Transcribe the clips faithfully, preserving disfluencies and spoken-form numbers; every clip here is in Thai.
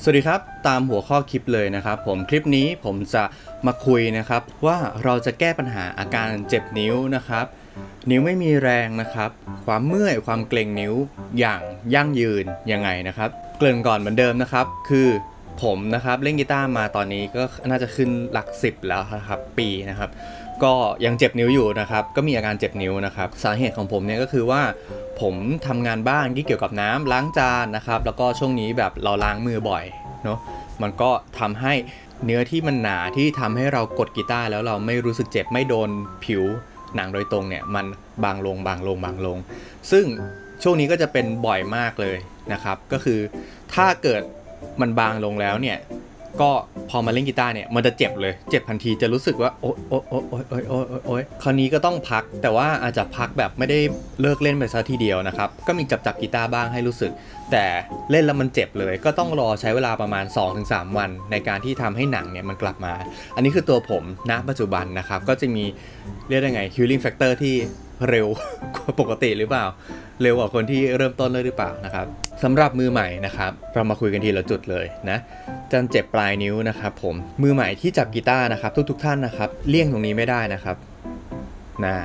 สวัสดีครับตามหัวข้อคลิปเลยนะครับผมคลิปนี้ผมจะมาคุยนะครับว่าเราจะแก้ปัญหาอาการเจ็บนิ้วนะครับนิ้วไม่มีแรงนะครับความเมื่อยความเกร็งนิ้วอย่างยั่งยืนยังไงนะครับเกริ่นก่อนเหมือนเดิมนะครับคือผมนะครับเล่นกีตาร์มาตอนนี้ก็น่าจะขึ้นหลักสิบแล้วครับปีนะครับก็ยังเจ็บนิ้วอยู่นะครับก็มีอาการเจ็บนิ้วนะครับสาเหตุของผมเนี่ยก็คือว่าผมทำงานบ้านที่เกี่ยวกับน้ำล้างจานนะครับแล้วก็ช่วงนี้แบบเราล้างมือบ่อยเนาะมันก็ทำให้เนื้อที่มันหนาที่ทำให้เรากดกีตาร์แล้วเราไม่รู้สึกเจ็บไม่โดนผิวหนังโดยตรงเนี่ยมันบางลงบางลงบางลงซึ่งช่วงนี้ก็จะเป็นบ่อยมากเลยนะครับก็คือถ้าเกิดมันบางลงแล้วเนี่ยก็พอมาเล่นกีตาร์เนี่ยมันจะเจ็บเลยเจ็บทันทีจะรู้สึกว่าโอ๊ยโอ๊ยโอ๊ยโอ๊ยโอ๊ยโอ๊ยโอ๊ยคราวนี้ก็ต้องพักแต่ว่าอาจจะพักแบบไม่ได้เลิกเล่นไปซะทีเดียวนะครับก็มีจับจับกีตาร์บ้างให้รู้สึกแต่เล่นแล้วมันเจ็บเลยก็ต้องรอใช้เวลาประมาณ สองถึงสาม วันในการที่ทำให้หนังเนี่ยมันกลับมาอันนี้คือตัวผมณปัจจุบันนะครับก็จะมีเรียกได้ไง healing factor ที่เร็วกว่าปกติหรือเปล่าเร็วกว่าคนที่เริ่มต้นเลยหรือเปล่านะครับสำหรับมือใหม่นะครับเรามาคุยกันทีละจุดเลยนะจันเจ็บปลายนิ้วนะครับผมมือใหม่ที่จับกีตาร์นะครับทุกๆท่านนะครับเลี่ยงตรงนี้ไม่ได้นะครับนะ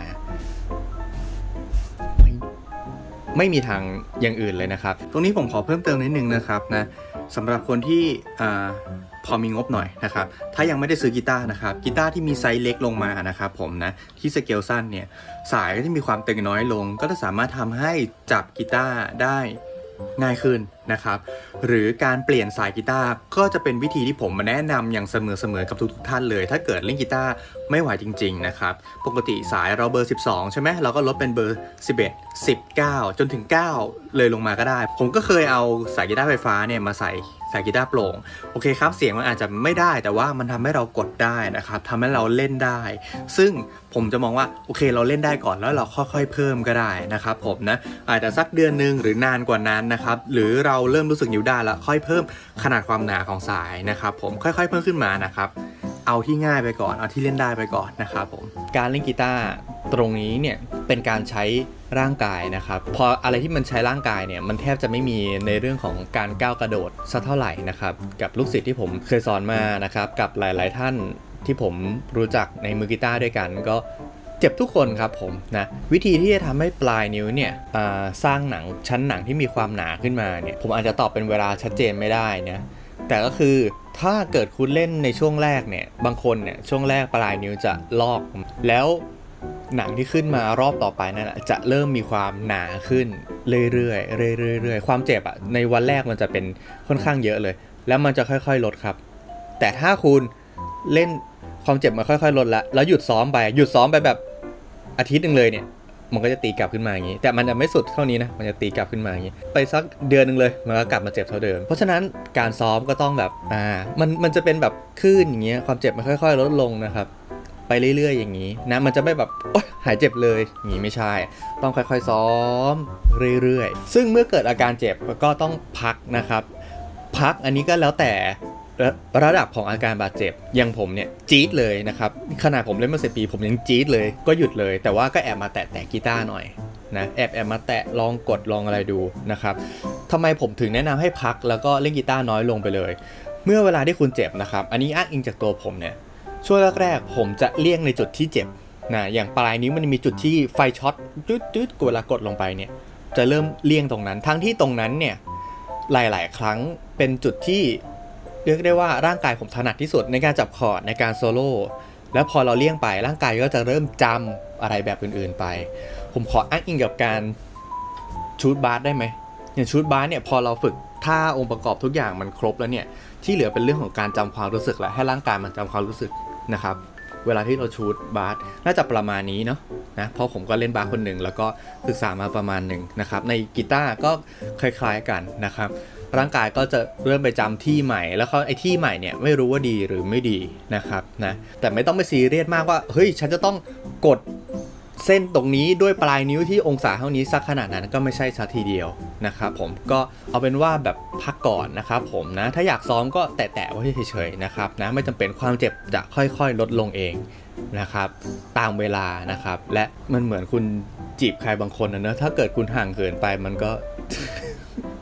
ไม่ไม่มีทางอย่างอื่นเลยนะครับตรงนี้ผมขอเพิ่มเติมนิดนึงนะครับนะสำหรับคนที่พอมีงบหน่อยนะครับถ้ายังไม่ได้ซื้อกีตาร์นะครับกีตาร์ที่มีไซส์เล็กลงมานะครับผมนะที่สเกลสั้นเนี่ยสายก็จะมีความตึงน้อยลงก็จะสามารถทำให้จับกีตาร์ได้ง่ายขึ้นนะครับหรือการเปลี่ยนสายกีตาร์ก็จะเป็นวิธีที่ผมมาแนะนำอย่างเสมอๆกับทุกๆท่านเลยถ้าเกิดเล่นกีตาร์ไม่ไหวจริงๆนะครับปกติสายเราเบอร์สิบสองใช่ไหมเราก็ลดเป็นเบอร์สิบเอ็ด สิบเก้าจนถึงเก้าเลยลงมาก็ได้ผมก็เคยเอาสายกีตาร์ไฟฟ้าเนี่ยมาใส่สายกีตาร์โปร่งโอเคครับเสียงมันอาจจะไม่ได้แต่ว่ามันทำให้เรากดได้นะครับทำให้เราเล่นได้ซึ่งผมจะมองว่าโอเคเราเล่นได้ก่อนแล้วเราค่อยๆเพิ่มก็ได้นะครับผมนะอาจจะสักเดือนนึงหรือนานกว่านั้นนะครับหรือเราเริ่มรู้สึกนิ้วได้แล้วค่อยเพิ่มขนาดความหนาของสายนะครับผมค่อยๆเพิ่มขึ้นมานะครับเอาที่ง่ายไปก่อนเอาที่เล่นได้ไปก่อนนะครับผมการเล่นกีตาร์ตรงนี้เนี่ยเป็นการใช้ร่างกายนะครับพออะไรที่มันใช้ร่างกายเนี่ยมันแทบจะไม่มีในเรื่องของการก้าวกระโดดสักเท่าไหร่นะครับกับลูกศิษย์ที่ผมเคยสอนมานะครับกับหลายๆท่านที่ผมรู้จักในมือกีตาร์ด้วยกันก็เจ็บทุกคนครับผมนะวิธีที่จะทำให้ปลายนิ้วเนี่ยสร้างหนังชั้นหนังที่มีความหนาขึ้นมาเนี่ยผมอาจจะตอบเป็นเวลาชัดเจนไม่ได้นะแต่ก็คือถ้าเกิดคุณเล่นในช่วงแรกเนี่ยบางคนเนี่ยช่วงแรกปลายนิ้วจะลอกแล้วหนังที่ขึ้นมารอบต่อไปนั่นจะเริ่มมีความหนาขึ้นเรื่อยๆเรื่อยๆเรื่อยๆความเจ็บอ่ะในวันแรกมันจะเป็นค่อนข้างเยอะเลยแล้วมันจะค่อยๆลดครับแต่ถ้าคุณเล่นความเจ็บมันค่อยๆลดแล้วแล้วหยุดซ้อมไปหยุดซ้อมไปแบบอาทิตย์หนึ่งเลยเนี่ยมันก็จะตีกลับขึ้นมาอย่างนี้แต่มันจะไม่สุดเท่านี้นะมันจะตีกลับขึ้นมาอย่างนี้ไปสักเดือนหนึ่งเลยมันก็กลับมาเจ็บเท่าเดิมเพราะฉะนั้นการซ้อมก็ต้องแบบอ่ามันมันจะเป็นแบบคลื่นอย่างเงี้ยความเจ็บมันค่อยๆลดลงนะครับไปเรื่อยๆอย่างนี้นะมันจะไม่แบบโอ๊ยหายเจ็บเลยอย่างนี้ไม่ใช่ต้องค่อยๆซ้อมเรื่อยๆซึ่งเมื่อเกิดอาการเจ็บก็ต้องพักนะครับพักอันนี้ก็แล้วแต่ระดับของอาการบาดเจ็บอย่างผมเนี่ยจี๊ดเลยนะครับขนาดผมเล่นมาสิบปีผมยังจี๊ดเลยก็หยุดเลยแต่ว่าก็แอบมาแตะแตะกีตาร์หน่อยนะแอบแอบมาแตะลองกดลองอะไรดูนะครับทำไมผมถึงแนะนำให้พักแล้วก็เล่นกีตาร์น้อยลงไปเลยเมื่อเวลาที่คุณเจ็บนะครับอันนี้อ้างอิงจากตัวผมเนี่ยช่วงแรกๆผมจะเลี่ยงในจุดที่เจ็บนะอย่างปลายนิ้วมันมีจุดที่ไฟช็อตจุดๆเวลากดลงไปเนี่ยจะเริ่มเลี่ยงตรงนั้นทั้งที่ตรงนั้นเนี่ยหลายๆครั้งเป็นจุดที่เรียกได้ว่าร่างกายผมถนัดที่สุดในการจับคอร์ดในการโซโล่แล้วพอเราเลี่ยงไปร่างกายก็จะเริ่มจำอะไรแบบอื่นๆไปผมขออ้างอิงกับการชูตบาสได้ไหมอย่างชูตบาสเนี่ยพอเราฝึกท่าองค์ประกอบทุกอย่างมันครบแล้วเนี่ยที่เหลือเป็นเรื่องของการจำความรู้สึกและให้ร่างกายมันจำความรู้สึกนะครับเวลาที่เราชูตบาสน่าจะประมาณนี้เนาะนะเพราะผมก็เล่นบาสคนหนึ่งแล้วก็ศึกษามาประมาณหนึ่งนะครับในกีตาร์ก็คล้ายๆกันนะครับร่างกายก็จะเริ่มไปจำที่ใหม่แล้วเขาไอ้ที่ใหม่เนี่ยไม่รู้ว่าดีหรือไม่ดีนะครับนะแต่ไม่ต้องไปซีเรียสมากว่าเฮ้ยฉันจะต้องกดเส้นตรงนี้ด้วยปลายนิ้วที่องศาเท่านี้สักขนาดนั้นก็ไม่ใช่สักทีเดียวนะครับผมก็เอาเป็นว่าแบบพักก่อนนะครับผมนะถ้าอยากซ้อมก็แตะๆไว้เฉยๆนะครับนะไม่จำเป็นความเจ็บจะค่อยๆลดลงเองนะครับตามเวลานะครับและมันเหมือนคุณจีบใครบางคนนะเนอะถ้าเกิดคุณห่างเกินไปมันก็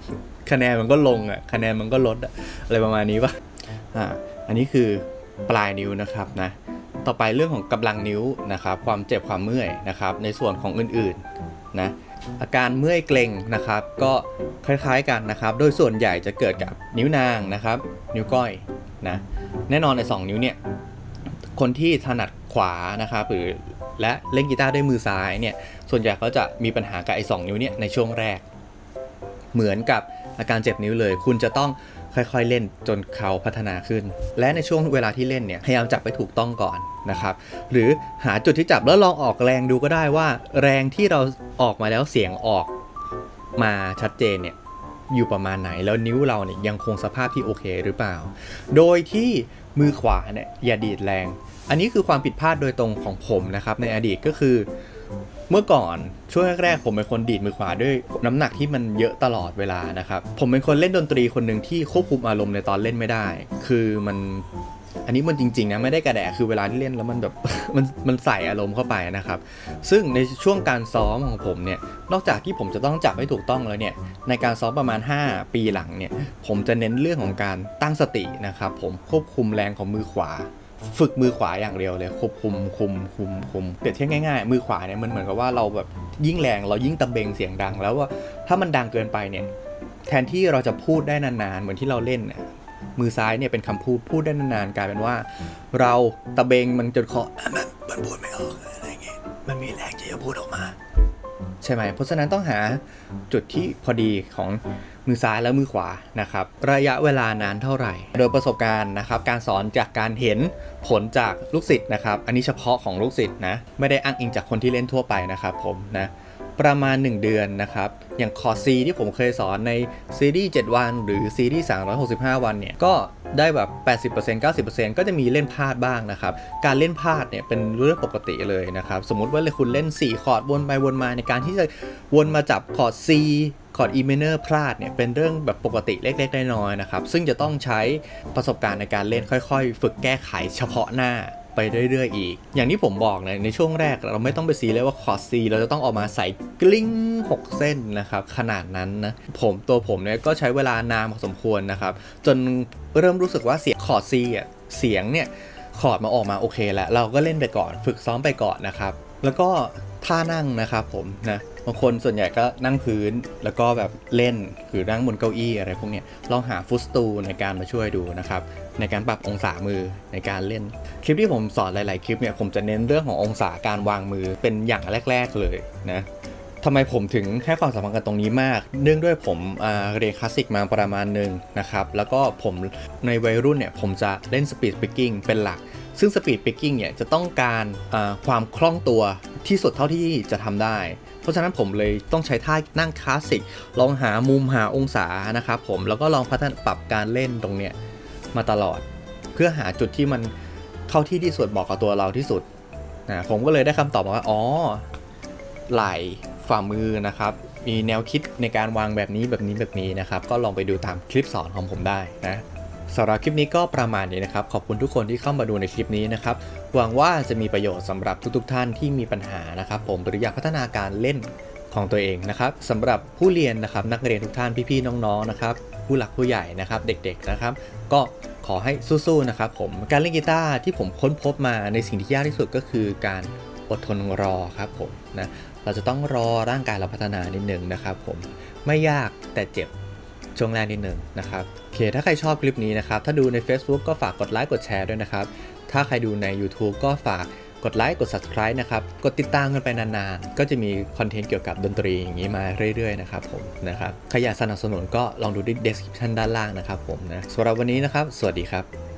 คะแนนมันก็ลงอ่ะคะแนนมันก็ลดอะอะไรประมาณนี้ป่ะอ่าอันนี้คือปลายนิ้วนะครับนะต่อไปเรื่องของกำลังนิ้วนะครับความเจ็บความเมื่อยนะครับในส่วนของอื่นๆนะอาการเมื่อยเกร็งนะครับก็คล้ายๆกันนะครับโดยส่วนใหญ่จะเกิดกับนิ้วนางนะครับนิ้วก้อยนะแน่นอนในสองนิ้วเนี่ยคนที่ถนัดขวานะครับหรือและเล่นกีตาร์ด้วยมือซ้ายเนี่ยส่วนใหญ่ก็จะมีปัญหากับไอ้สองนิ้วเนี่ยในช่วงแรกเหมือนกับอาการเจ็บนิ้วเลยคุณจะต้องค่อยๆเล่นจนเขาพัฒนาขึ้นและในช่วงเวลาที่เล่นเนี่ยพยายามจับไปถูกต้องก่อนนะครับหรือหาจุดที่จับแล้วลองออกแรงดูก็ได้ว่าแรงที่เราออกมาแล้วเสียงออกมาชัดเจนเนี่ยอยู่ประมาณไหนแล้วนิ้วเราเนี่ยยังคงสภาพที่โอเคหรือเปล่าโดยที่มือขวาเนี่ยอย่าดีดแรงอันนี้คือความผิดพลาดโดยตรงของผมนะครับในอดีตก็คือเมื่อก่อนช่วงแรกๆผมเป็นคนดีดมือขวาด้วยน้ำหนักที่มันเยอะตลอดเวลานะครับผมเป็นคนเล่นดนตรีคนหนึ่งที่ควบคุมอารมณ์ในตอนเล่นไม่ได้คือมันอันนี้มันจริงๆนะไม่ได้กระแดะคือเวลาที่เล่นแล้วมันแบบ มันมันใส่อารมณ์เข้าไปนะครับซึ่งในช่วงการซ้อมของผมเนี่ยนอกจากที่ผมจะต้องจับให้ถูกต้องแล้วเนี่ยในการซ้อมประมาณห้าปีหลังเนี่ยผมจะเน้นเรื่องของการตั้งสตินะครับผมควบคุมแรงของมือขวาฝึกมือขวาอย่างเดียวเลยควบคุมคุมคุมคุมเปรียบเทียบง่ายๆมือขวาเนี่ยมันเหมือนกับว่าเราแบบยิ่งแรงเรายิ่งตะเบงเสียงดังแล้วว่าถ้ามันดังเกินไปเนี่ยแทนที่เราจะพูดได้นานๆเหมือนที่เราเล่นเนี่ยมือซ้ายเนี่ยเป็นคำพูดพูดได้นานๆกลายเป็นว่าเราตะเบงมันจนคอมันพูดไม่ออกอะไรเงี้ยมันมีแรงที่จะพูดออกมาใช่ไหมเพราะฉะนั้นต้องหาจุดที่พอดีของมือซ้ายและมือขวานะครับระยะเวลานานเท่าไหร่โดยประสบการณ์นะครับการสอนจากการเห็นผลจากลูกศิษย์นะครับอันนี้เฉพาะของลูกศิษย์นะไม่ได้อ้างอิงจากคนที่เล่นทั่วไปนะครับผมนะประมาณหนึ่งเดือนนะครับอย่างคอร์ส C ที่ผมเคยสอนในซีรีส์เจ็ดวันหรือซีรีส์สามร้อยหกสิบห้าวันเนี่ยก็ได้แบบ แปดสิบเปอร์เซ็นต์ เก้าสิบเปอร์เซ็นต์ ก็จะมีเล่นพลาดบ้างนะครับการเล่นพลาดเนี่ยเป็นเรื่องปกติเลยนะครับสมมุติว่าคุณเล่นสี่คอร์ดวนไปวนมาในการที่จะวนมาจับคอร์ด C คอร์ด E minor พลาดเนี่ยเป็นเรื่องแบบปกติเล็กๆน้อยๆนะครับซึ่งจะต้องใช้ประสบการณ์ในการเล่นค่อยๆฝึกแก้ไขเฉพาะหน้าไปเรื่อยๆอีกอย่างที่ผมบอกนะในช่วงแรกเราไม่ต้องไปซีเลยว่าคอร์ด C เราจะต้องออกมาใส่กลิ้งหกเส้นนะครับขนาดนั้นนะผมตัวผมเนี่ยก็ใช้เวลานานพอสมควรนะครับจนเริ่มรู้สึกว่าเสียงคอร์ด C อ่ะเสียงเนี่ยคอร์ดมาออกมาโอเคแล้วเราก็เล่นไปก่อนฝึกซ้อมไปก่อนนะครับแล้วก็ท่านั่งนะครับผมนะบางคนส่วนใหญ่ก็นั่งพื้นแล้วก็แบบเล่นหรือนั่งบนเก้าอี้อะไรพวกนี้ลองหาฟุตสตูลในการมาช่วยดูนะครับในการปรับองศามือในการเล่นคลิปที่ผมสอนหลายๆคลิปเนี่ยผมจะเน้นเรื่องขององศาการวางมือเป็นอย่างแรกๆเลยนะทำไมผมถึงให้ความสำคัญกับตรงนี้มากเนื่องด้วยผมเรียนคลาสสิกมาประมาณหนึ่งนะครับแล้วก็ผมในวัยรุ่นเนี่ยผมจะเล่นสปีดปิกกิ้งเป็นหลักซึ่งสปีดปิกกิ้งเนี่ยจะต้องการความคล่องตัวที่สุดเท่าที่จะทำได้เพราะฉะนั้นผมเลยต้องใช้ท่านั่งคลาสสิกลองหามุมหาองศานะครับผมแล้วก็ลองพัฒนาปรับการเล่นตรงเนี้ยมาตลอดเพื่อหาจุดที่มันเข้าที่ที่สุดเหมาะกับตัวเราที่สุดนะผมก็เลยได้คำตอบมาว่าอ๋อไหล่ฝ่ามือนะครับมีแนวคิดในการวางแบบนี้แบบนี้แบบนี้นะครับก็ลองไปดูตามคลิปสอนของผมได้นะสำหรับคลิปนี้ก็ประมาณนี้นะครับขอบคุณทุกคนที่เข้ามาดูในคลิปนี้นะครับหวังว่าจะมีประโยชน์สำหรับทุกๆท่านที่มีปัญหานะครับผมหรืออยากพัฒนาการเล่นของตัวเองนะครับสำหรับผู้เรียนนะครับนักเรียนทุกท่านพี่ๆน้องๆนะครับผู้หลักผู้ใหญ่นะครับเด็กๆนะครับก็ขอให้สู้ๆนะครับผมการเล่นกีตาร์ที่ผมค้นพบมาในสิ่งที่ยากที่สุดก็คือการอดทนรอครับผมนะเราจะต้องรอร่างกายเราพัฒนานิดนึงนะครับผมไม่ยากแต่เจ็บช่วงแรกนิดนึงนะครับโอเคถ้าใครชอบคลิปนี้นะครับถ้าดูใน Facebook ก็ฝากกดไลค์กดแชร์ด้วยนะครับถ้าใครดูใน YouTube ก็ฝากกดไลค์กด Subscribe นะครับกดติดตามกันไปนานๆก็จะมีคอนเทนต์เกี่ยวกับดนตรีอย่างนี้มาเรื่อยๆนะครับผมนะครับใครอยากสนับสนุนก็ลองดูที่ Description ด้านล่างนะครับผมนะสำหรับวันนี้นะครับสวัสดีครับ